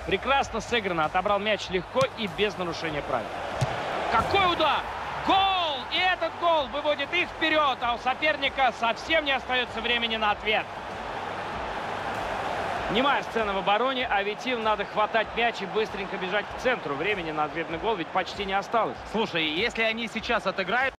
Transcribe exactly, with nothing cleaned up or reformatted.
Прекрасно сыграно. Отобрал мяч легко и без нарушения правил. Какой удар! Гол! И этот гол выводит их вперед, а у соперника совсем не остается времени на ответ. Немая сцена в обороне, а ведь им надо хватать мяч и быстренько бежать к центру. Времени на ответный гол ведь почти не осталось. Слушай, если они сейчас отыграют...